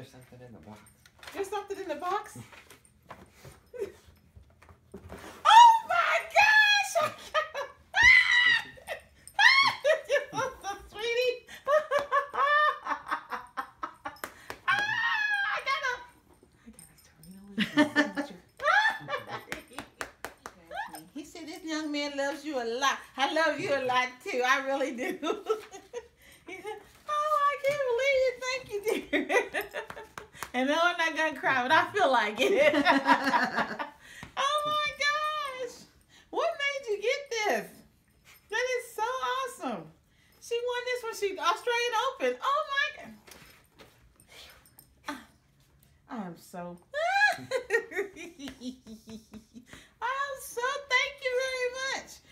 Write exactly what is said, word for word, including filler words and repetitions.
there's something in the box. There's something in the box? Oh my gosh! You're so sweetie. I gotta, I gotta turn a He said this young man loves you a lot. I love you a lot too. I really do. He said, oh, I can't believe it. Thank you, dear. And no, I'm not gonna cry, but I feel like it. Oh my gosh! What made you get this? That is so awesome. She won this when she Australian Open. Oh my god! I am so.